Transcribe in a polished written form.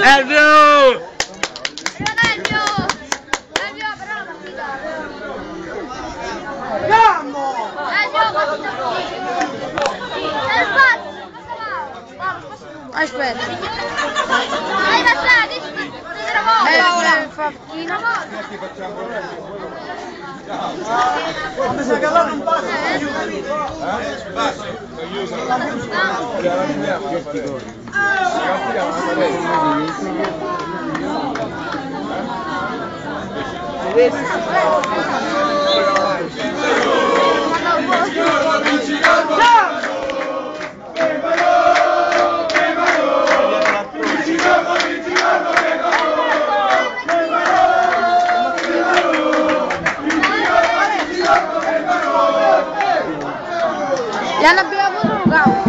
Elvio! Elvio! Elvio, però la partita! Andiamo! Elvio, partita! C'è spazio! Aspetta. Dai, passate! Mi sa che là non passa, Ya l'abbiamo avuto un campo.